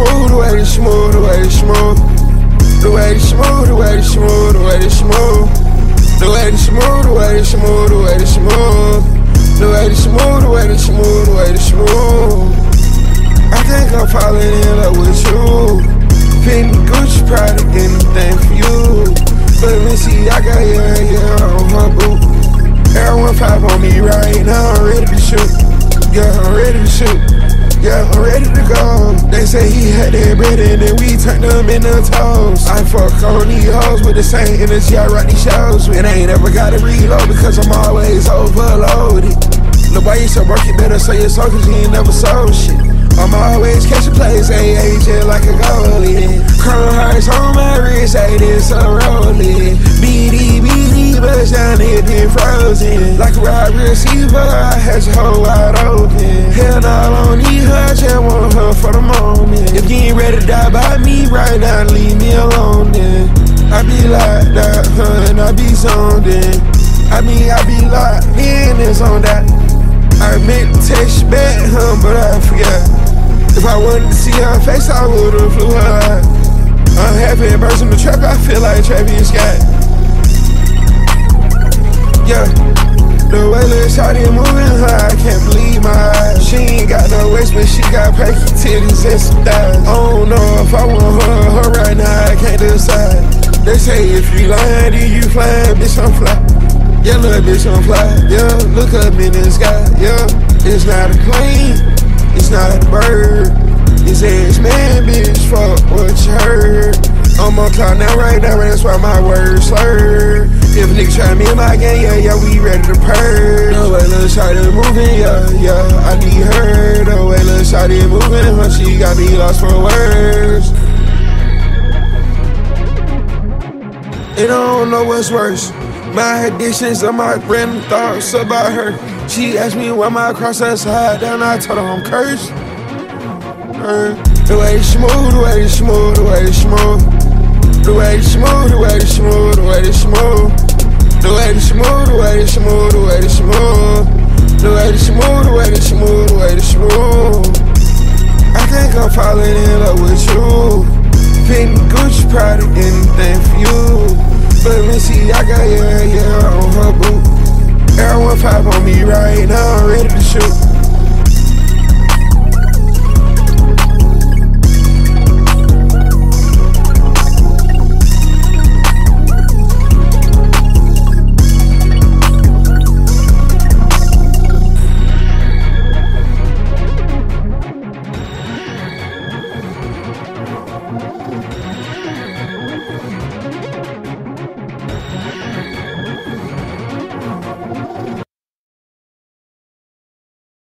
smooth, the way they smooth, the way they smooth. The way they smooth, the way they smooth, the way they smooth. The way they smooth, the way they smooth, the way they smooth. The way they smooth, the way they smooth, the way they smooth. I think I'm falling in love with you. Fendi, Gucci, Prada, anything for you. But let me see, I got yeah on her boot. Air 15 on me right now, I'm ready to shoot. Yeah, I'm ready to shoot. Yeah, I'm ready to go. They say he had that bread and then we turned them into toes. I fuck on these hoes with the same energy I rock these shows with. And I ain't ever gotta reload because I'm always overloaded. Look, boy, you so work, you better say your soul cause you ain't never sold shit. I'm always catching plays, AA just like a goalie. Chrome hearts on my wrist, hey, this a rolling. BD, but down it been frozen. Like a wide receiver, I had your whole wide open. Hell no, I don't need her, just want her for the moment. If you ain't ready to die by me right now, leave me alone then. I be like that, and I be zoned in. I be locked in, it's on that. I meant to text you back, but I forgot. If I wanted to see her face, I would've flew her out. I'm happy and burst in the trap, I feel like Travis Scott. Yeah, the way little shawty moving her, I can't believe my eyes. She ain't got no waist, but she got perky titties and some thighs. I don't know if I want her right now, I can't decide. They say if you lying, then you flying, bitch, I'm fly. Yeah, little bitch, I'm fly. Yeah, look up in the sky. Yeah, it's not a plane, it's not a bird. It's X-Man, bitch, fuck what you heard. I'm on cloud now, right now, that's why my words slur. If a nigga try me in my game, yeah, we ready to purge. The way little shawty moving, yeah, I need her. The way little shawty moving, huh, she got me lost for words. And I don't know what's worse, my addictions or my random thoughts about her. She asked me why my cross upside down, I told her I'm cursed. The way they smooth, the way they smooth, the way they smooth. The way they smooth, the way they smooth, the way they smooth. The way they smooth, the way they smooth, the way they smooth. The way they smooth, the way they smooth, the way they smooth. I think I'm falling in love with you. Fendi, Gucci, Prada, anything for you. But let me see, I got yeah on her boot. Air 15 on me right now, I'm ready to shoot.